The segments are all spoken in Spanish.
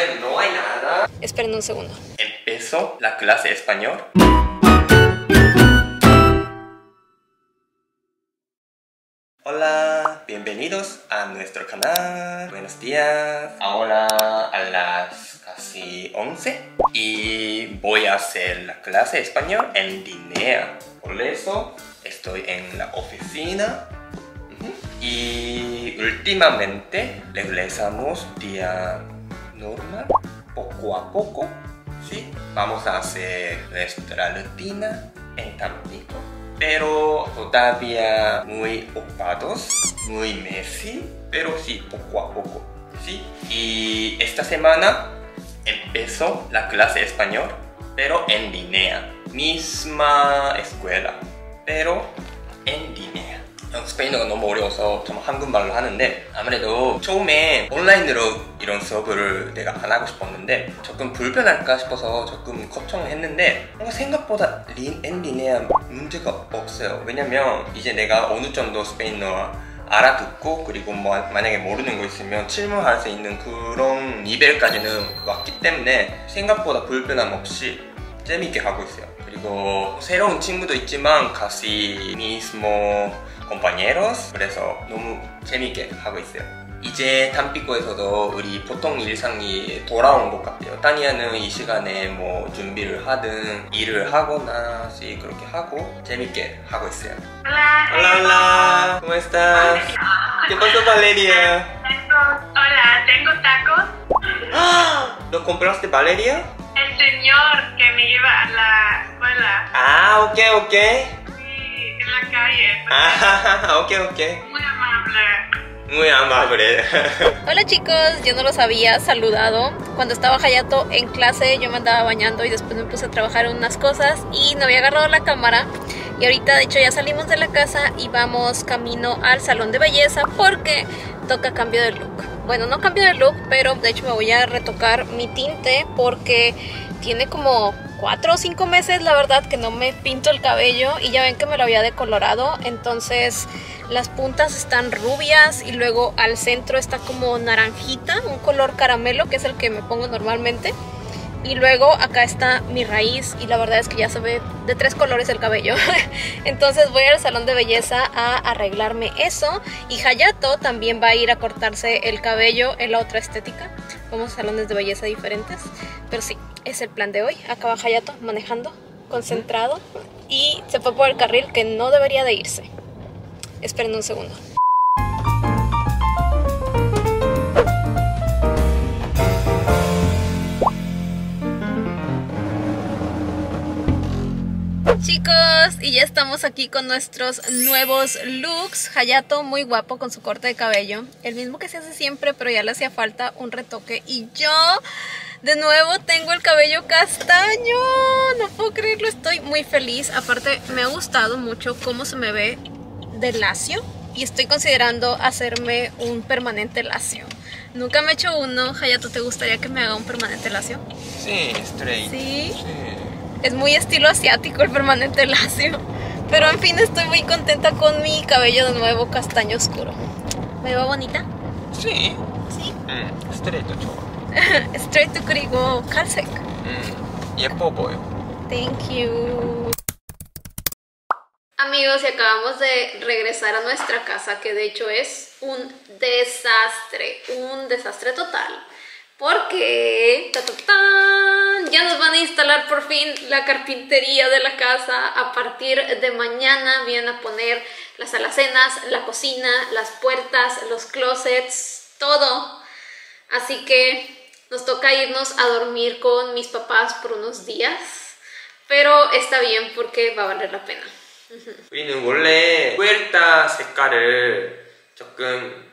España no hay nada. Esperen un segundo. Empezó la clase de español. Hola, bienvenidos a nuestro canal. Buenos días. Ahora a las casi 11 y voy a hacer la clase de español en línea. Por eso estoy en la oficina. Y últimamente regresamos día normal, poco a poco. Sí, vamos a hacer nuestra rutina en Tampico, pero todavía muy ocupados, muy messy, pero sí, poco a poco. Sí, y esta semana empezó la clase de español, pero en línea. Misma escuela, pero en línea. 스페인어가 너무 어려워서 좀 한국말로 하는데 아무래도 처음에 온라인으로 이런 수업을 내가 안 하고 싶었는데 조금 불편할까 싶어서 조금 걱정을 했는데 뭔가 생각보다 엔리네아 문제가 없어요. 왜냐면 이제 내가 어느 정도 스페인어 알아듣고 그리고 뭐 만약에 모르는 거 있으면 질문할 수 있는 그런 레벨까지는 왔기 때문에 생각보다 불편함 없이 재밌게 하고 있어요. 그리고 새로운 친구도 있지만 casi mismo compañeros, 그래서 너무 재밌게 하고 있어요. 이제 담비코에서도 우리 보통 일상이 돌아온 것 같아요. 타니아는 이 시간에 뭐 준비를 하든 일을 하거나 그렇게 하고 재밌게 하고 있어요. Hola. Hola, hola. ¿Cómo estás? ¿Qué pasó, Valeria? Hola, tengo tacos. ¡Ah! ¿Lo compraste, Valeria? El señor que me lleva a la escuela. Ah, ok, ok. Sí, en la calle. Ah, ok, ok. Muy amable. Muy amable. Hola chicos, yo no los había saludado. Cuando estaba Hayato en clase yo me andaba bañando y después me puse a trabajar en unas cosas y no había agarrado la cámara. Y ahorita de hecho ya salimos de la casa y vamos camino al salón de belleza porque toca cambio de look. Bueno, no cambio de look, pero de hecho me voy a retocar mi tinte porque tiene como 4 o 5 meses, la verdad, que no me pinto el cabello y ya ven que me lo había decolorado. Entonces las puntas están rubias y luego al centro está como naranjita, un color caramelo que es el que me pongo normalmente. Y luego acá está mi raíz y la verdad es que ya se ve de 3 colores el cabello. Entonces voy al salón de belleza a arreglarme eso. Y Hayato también va a ir a cortarse el cabello en la otra estética. Vamos a salones de belleza diferentes. Pero sí, es el plan de hoy. Acá va Hayato manejando, concentrado. Y se fue por el carril que no debería de irse. Esperen un segundo. Chicos, y ya estamos aquí con nuestros nuevos looks. Hayato muy guapo con su corte de cabello, el mismo que se hace siempre, pero ya le hacía falta un retoque. Y yo de nuevo tengo el cabello castaño, no puedo creerlo, estoy muy feliz. Aparte me ha gustado mucho cómo se me ve de lacio y estoy considerando hacerme un permanente lacio. Nunca me he hecho uno. Hayato, ¿te gustaría que me haga un permanente lacio? Sí, straight. ¿Sí? Sí. Es muy estilo asiático el permanente lacio. Pero en fin, estoy muy contenta con mi cabello de nuevo castaño oscuro. ¿Me va bonita? Sí. ¿Sí? straight 좋아. Straight 그리고 칼색. 예뻐 보여. Thank you. Amigos, y acabamos de regresar a nuestra casa, que de hecho es un desastre total. Porque ya nos van a instalar por fin la carpintería de la casa. A partir de mañana vienen a poner las alacenas, la cocina, las puertas, los closets, todo. Así que nos toca irnos a dormir con mis papás por unos días. Pero está bien porque va a valer la pena. 우리는 원래 puerta 색깔을 조금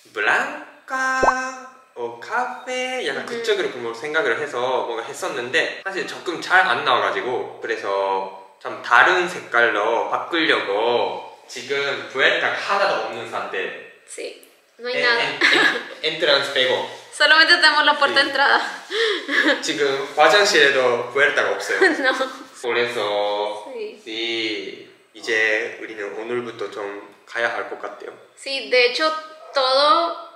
블랑카 카페 약간 그쪽으로 뭐 생각을 해서 뭔가 했었는데 사실 조금 잘 안 나와가지고 그래서 좀 다른 색깔로 바꾸려고 지금 puerta 하나도 없는 상태. Sí, no hay nada. entrance 빼고. Solamente tenemos la puerta de entrada. 지금 화장실에도 puerta가 없어요. No. 그래서 Sí. 이제 우리는 오늘부터 좀 가야 할 것 같아요. Sí, de hecho todo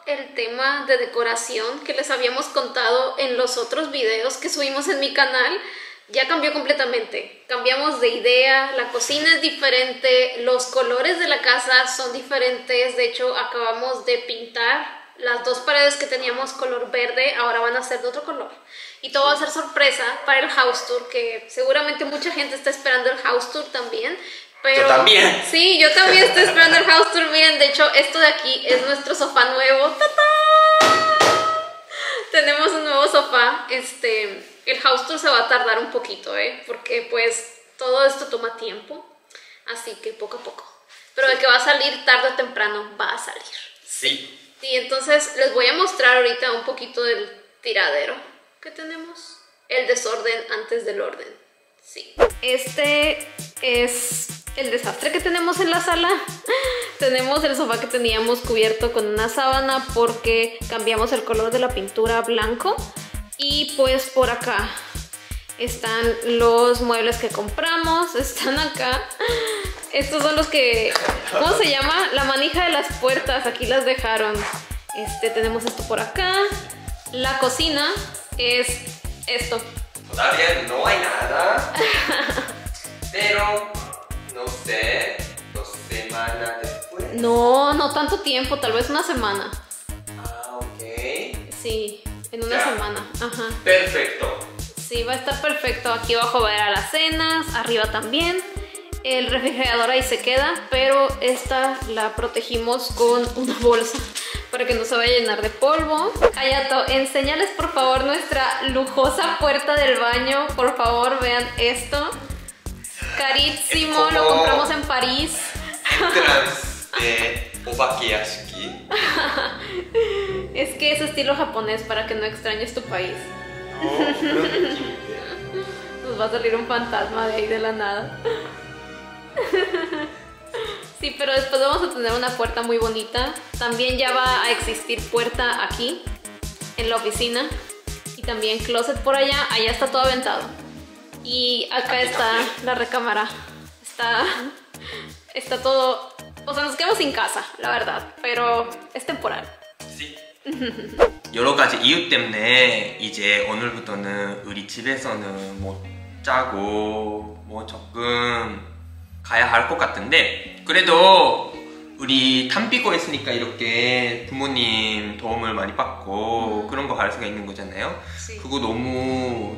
el tema de decoración que les habíamos contado en los otros videos que subimos en mi canal ya cambió completamente. Cambiamos de idea, la cocina es diferente, los colores de la casa son diferentes. De hecho, acabamos de pintar las dos paredes que teníamos color verde, ahora van a ser de otro color. Y todo va a ser sorpresa para el house tour, que seguramente mucha gente está esperando el house tour también. Pero, yo también. Sí, yo también estoy esperando el house tour. Miren, de hecho, esto de aquí es nuestro sofá nuevo. ¡Tatán! Tenemos un nuevo sofá. El house tour se va a tardar un poquito, porque pues todo esto toma tiempo. Así que poco a poco. Pero de que va a salir tarde o temprano, va a salir. Sí. Sí, entonces les voy a mostrar ahorita un poquito del tiradero que tenemos. El desorden antes del orden. Sí. Este es el desastre que tenemos en la sala. Tenemos el sofá que teníamos cubierto con una sábana porque cambiamos el color de la pintura a blanco. Y pues por acá están los muebles que compramos. Están acá. Estos son los que... ¿Cómo se llama? La manija de las puertas. Aquí las dejaron. Tenemos esto por acá. La cocina es esto. Todavía no hay nada. Pero, no sé, 2 semanas después. No tanto tiempo, tal vez una semana. Ah, ok. Sí, en una Ya. semana. Ajá. Perfecto. Sí, va a estar perfecto. Aquí abajo va a ir a las cenas, arriba también. El refrigerador ahí se queda, pero esta la protegimos con una bolsa para que no se vaya a llenar de polvo. Hayato, enséñales por favor nuestra lujosa puerta del baño. Por favor, vean esto. Carísimo, Es lo como- compramos en París. de Obakeyashiki. Es que es estilo japonés para que no extrañes tu país. Nos va a salir un fantasma de ahí de la nada. Sí, pero después vamos a tener una puerta muy bonita. También ya va a existir puerta aquí, en la oficina. Y también closet por allá. Allá está todo aventado. Y acá está la recámara. Está todo... O sea, nos quedamos sin casa, la verdad. Pero es temporal. Sí. 여러 가지 이유 때문에 이제 오늘부터는 우리 집에서는 못 자고 뭐 조금 가야 할 것 같은데 그래도 우리 탐비고 있으니까 이렇게 부모님 도움을 많이 받고 그런 거 갈 수가 있는 거잖아요. Sí. 그거 너무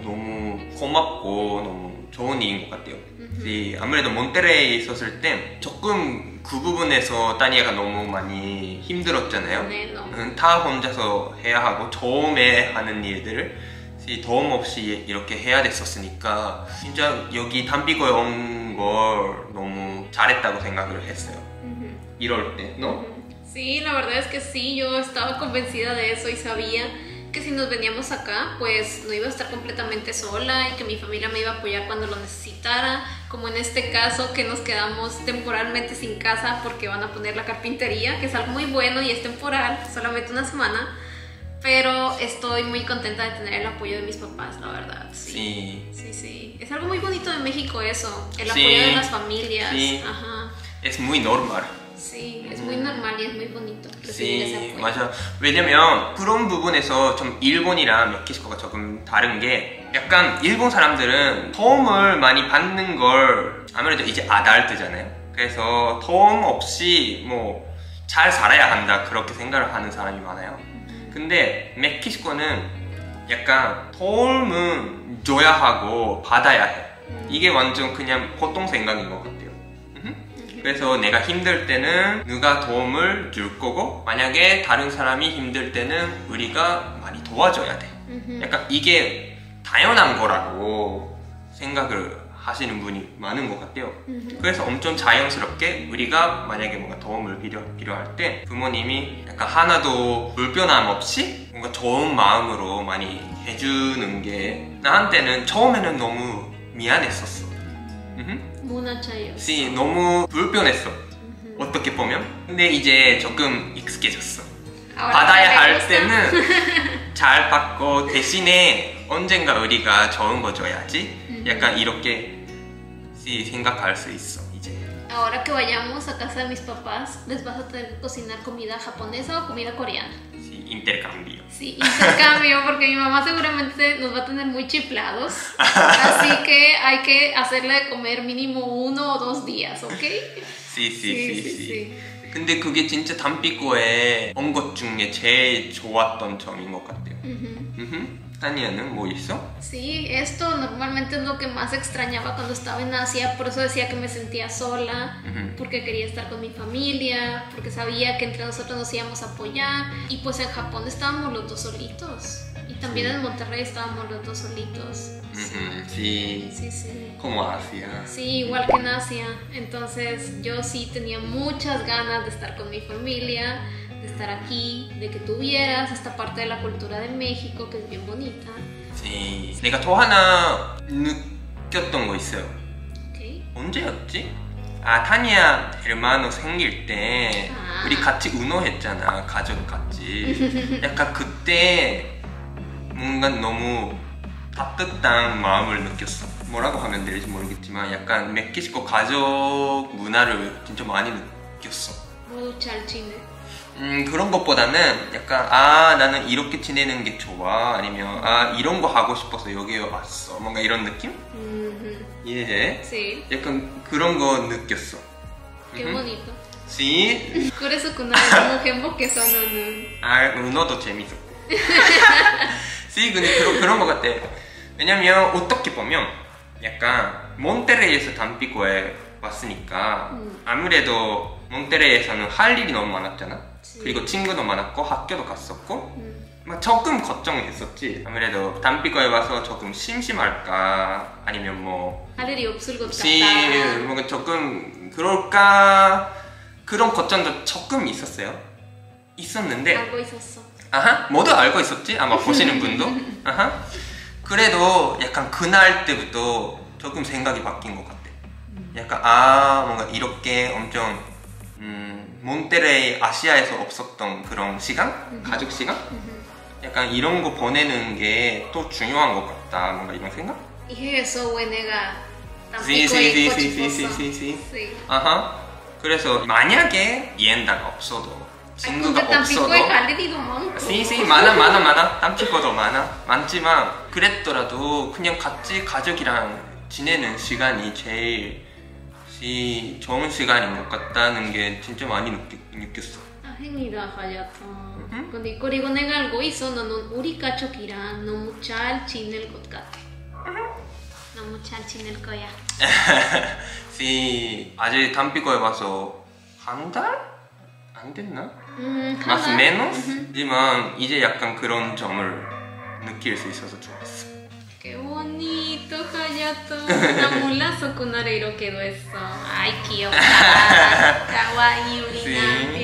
고맙고 너무 좋은 일인 것 같아요. 아무래도 몬테레이에 있었을 때 조금 그 부분에서 따니아가 너무 많이 힘들었잖아요. 네, 너무. 다 혼자서 해야 하고 처음에 하는 일들을 도움 없이 이렇게 해야 됐었으니까 진짜 여기 담비고에 온 걸 너무 잘했다고 생각을 했어요. 이럴 때, ¿no? Sí, la verdad es que sí, yo estaba convencida de eso y sabía que si nos veníamos acá, pues no iba a estar completamente sola y que mi familia me iba a apoyar cuando lo necesitara, como en este caso que nos quedamos temporalmente sin casa porque van a poner la carpintería, que es algo muy bueno y es temporal, solamente una semana, pero estoy muy contenta de tener el apoyo de mis papás, la verdad. Sí. Sí, es algo muy bonito de México eso, el Sí. apoyo de las familias. Sí. Ajá. Es muy normal. Sí, es muy normal y es muy bonito recibir ese Sí, apoyo. 맞아. 왜냐면 그런 부분에서 좀 일본이랑 멕시코가 조금 다른 게 약간 일본 사람들은 도움을 많이 받는 걸 아무래도 이제 아달트잖아요. 그래서 도움 없이 뭐 잘 살아야 한다 그렇게 생각을 하는 사람이 많아요. 근데 멕시코는 약간 도움은 줘야 하고 받아야 해. 이게 완전 그냥 보통 생각인 것 같아요. 그래서 내가 힘들 때는 누가 도움을 줄 거고 만약에 다른 사람이 힘들 때는 우리가 많이 도와줘야 돼. 약간 이게 당연한 거라고 생각을 하시는 분이 많은 것 같아요. 그래서 엄청 자연스럽게 우리가 만약에 뭔가 도움을 필요할 때 부모님이 약간 하나도 불편함 없이 뭔가 좋은 마음으로 많이 해주는 게 나한테는 처음에는 너무 미안했었어. 무나차요. Sí, 너무 불편했어. 어떻게 보면. 근데 이제 조금 익숙해졌어. 받아야 할 때는 잘 받고 대신에 언젠가 우리가 좋은 거 줘야지. 약간 이렇게 생각할 수 있어 이제. Ahora que vayamos a casa de mis papás, les vas a tener que cocinar comida japonesa o comida coreana. intercambio. Sí, intercambio, porque mi mamá seguramente nos va a tener muy chiflados. Así que hay que hacerle de comer mínimo 1 o 2 días, ¿ok? sí. 근데 그게 진짜 담비꼬에 온 것 중에 제일 좋았던 점인 것 같아요. 타니아는 뭐 있어? Sí, esto normalmente es lo que más extrañaba cuando estaba en Asia, por eso decía que me sentía sola, porque quería estar con mi familia, porque sabía que entre nosotros nos íbamos a apoyar, y pues en Japón estábamos los dos solitos, y también en Monterrey estábamos los dos solitos. Sí. Como Asia. Sí, igual que en Asia, entonces yo sí tenía muchas ganas de estar con mi familia, de estar aquí, de que tuvieras esta parte de la cultura de México que es bien bonita. Sí. 내가 또 하나 느꼈던 거 있어요. Okay. 언제였지? 아, 타니아 에르마노 생길 때 우리 같이 운동했잖아, 가족 같이. 약간 그때 뭔가 너무 따뜻한 마음을 느꼈어. 뭐라고 하면 될지 모르겠지만 약간 멕시코 가족 문화를 진짜 많이 느꼈어. 뭐 잘 지내? 그런 것보다는 약간 아 나는 이렇게 지내는 게 좋아 아니면 아 이런 거 하고 싶어서 여기에 왔어 뭔가 이런 느낌? 이해해? Sí. 약간 그런 거 느꼈어. Qué bonito. Sí. 그래서 그날 너무 행복해서 나는. 아 너도 재밌었고. Sí, 근데 그런 거 같아. 왜냐면 어떻게 보면 약간 몬테레이에서 담비고에 왔으니까 아무래도 몬테레이에서는 할 일이 너무 많았잖아. 그리고 친구도 많았고 학교도 갔었고 막 조금 걱정했었지. 아무래도 담비고에 와서 조금 심심할까 아니면 뭐 할 일이 없을 것 sí, 같다. 뭔가 조금 그럴까 그런 걱정도 조금 있었어요. 있었는데 알고 있었어. 아하 모두 알고 있었지 아마 보시는 분도 아하 그래도 약간 그날 때부터 조금 생각이 바뀐 것 같아. 약간 아 뭔가 이렇게 엄청 몬테레이 아시아에서 없었던 그런 시간? 가족 시간? 약간 이런 거 보내는 게 또 중요한 것 같다 뭔가 이런 생각? Y eso, güenega. Sí. 아하 그래서 만약에 이엔다가 없어도 친구가 없어도 갈 일이 너무 많고. sí, 많아 땀치고도 많지만 그랬더라도 그냥 같이 가족이랑 지내는 시간이 제일 좋은 시간인 것 같다는 게 진짜 많이 느꼈어. 다행이다, 하야토. 근데 그리고 내가 알고 있어. 너는 우리 가족이랑 너무 잘 지낼 것 같아. 너무 잘 지낼 거야. sí, 아직 담비고에 와서 한 달? 안 됐나? más o menos? 하지만 이제 약간 그런 점을 느낄 수 있어서 좋았어. Qué bonito, Hayato. Namulazo con Areiro quedó eso. Ay, 귀엽다. Kawaii 우리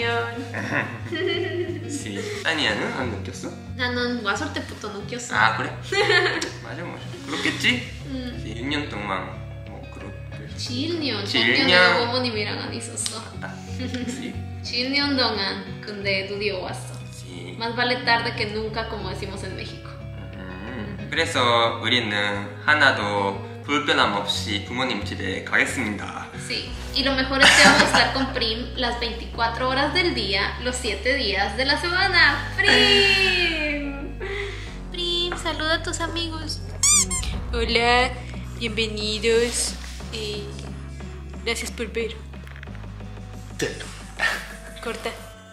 남편. sí. 타니아는 안 느꼈어? 나는 왔을 때부터 느꼈어. 아 그래? 맞아. 그렇겠지? 6년 동안 뭐 그렇게 7년. 7년. 내가 어머님이랑 안 있었어. sí. 7년 동안 근데 드디어 왔어. sí. Más vale tarde que nunca, como decimos en México. 그래서 우리는 하나도 불편함 없이 부모님 집에 가겠습니다. Sí, y lo mejor es que vamos a estar con Prim las 24 horas del día, los 7 días de la semana. ¡Prim! Prim, saluda a tus amigos. Hola, bienvenidos. Gracias por ver. Corta.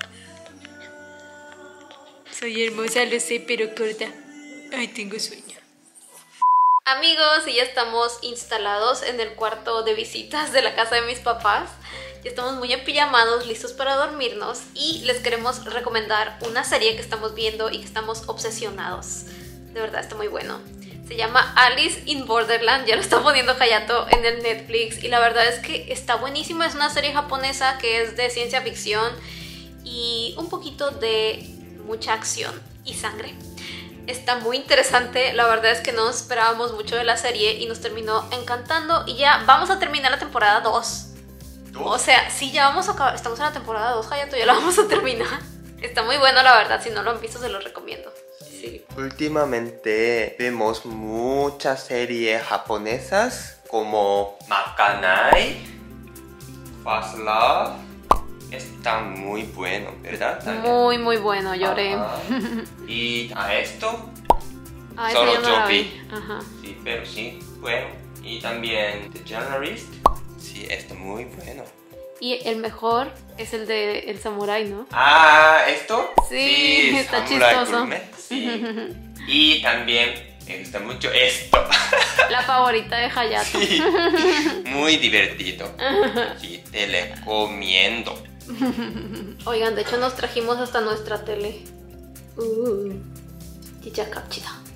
Soy hermosa, lo sé, pero corta. Ay, tengo sueño. Amigos, y ya estamos instalados en el cuarto de visitas de la casa de mis papás. Ya estamos muy empijamados, listos para dormirnos. Y les queremos recomendar una serie que estamos viendo y que estamos obsesionados. De verdad, está muy bueno. Se llama Alice in Borderland. Ya lo está poniendo Hayato en el Netflix. Y la verdad es que está buenísima. Es una serie japonesa que es de ciencia ficción y un poquito de mucha acción y sangre. Está muy interesante, la verdad es que no esperábamos mucho de la serie y nos terminó encantando. Y ya vamos a terminar la temporada 2. O sea, sí, ya vamos a acabar, estamos en la temporada 2, Hayato, ya la vamos a terminar. Está muy bueno, la verdad, si no lo han visto se los recomiendo. Sí. Últimamente vemos muchas series japonesas como Makanai, Fast Love, está muy bueno, ¿verdad? También. Muy, muy bueno, lloré. Ajá. Y a esto, Ah, solo ese yo no la yo vi. vi. Ajá. Sí, pero sí, bueno. Y también The Journalist. Sí, está muy bueno. Y el mejor es el de El Samurái, ¿no? Ah, ¿esto? Sí, está Samurai chistoso. Gourmet, sí. Y también me gusta mucho esto. La favorita de Hayato. Sí, muy divertido. Sí, te recomiendo. Oigan, de hecho nos trajimos hasta nuestra tele. Chicha capchida.